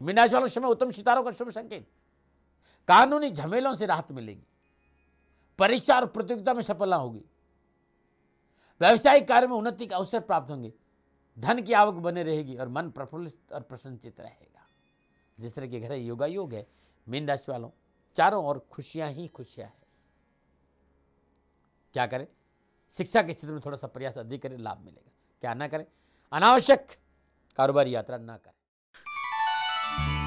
Mean राशि वालों समय उत्तम सितारों का शुभ संकेत। कानूनी झमेलों से राहत मिलेगी। परीक्षा और प्रतियोगिता में सफलता होगी। व्यवसायिक कार्य में उन्नति के अवसर प्राप्त होंगे। धन की आवक बने रहेगी और मन प्रफुल्लित और प्रसन्नचित रहेगा। जिस तरह के घर योगा योग है, मीन राशि वालों चारों ओर खुशियां ही खुशियां है। क्या करें? शिक्षा के क्षेत्र में थोड़ा सा प्रयास अधिक करें, लाभ मिलेगा। क्या ना करें? अनावश्यक कारोबारी यात्रा ना करें।